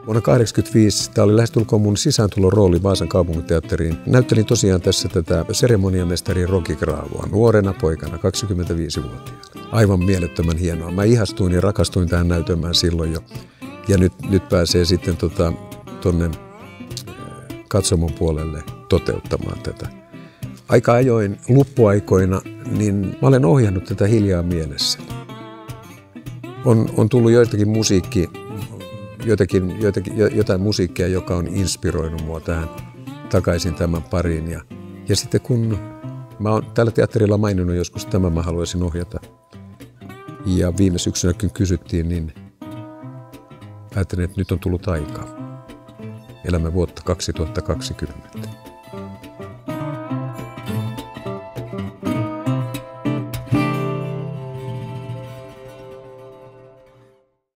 Vuonna 1985 tämä oli lähestulkoon mun sisääntulorooli Vaasan kaupunginteatteriin. Näyttelin tosiaan tässä tätä seremoniamestari Rocky Graavoa nuorena poikana, 25-vuotiaana. Aivan mielettömän hienoa. Mä ihastuin ja rakastuin tähän näytelmään silloin jo. Ja nyt pääsee sitten tonne katsomon puolelle toteuttamaan tätä. Aika ajoin luppuaikoina, niin mä olen ohjannut tätä hiljaa mielessä. On tullut jotain musiikkia, joka on inspiroinut mua tähän takaisin tämän pariin. Ja sitten kun mä oon tällä teatterilla maininnut joskus, tämän mä haluaisin ohjata. Ja viime syksynä kun kysyttiin, niin ajattelin, että nyt on tullut aika. Elämme vuotta 2020.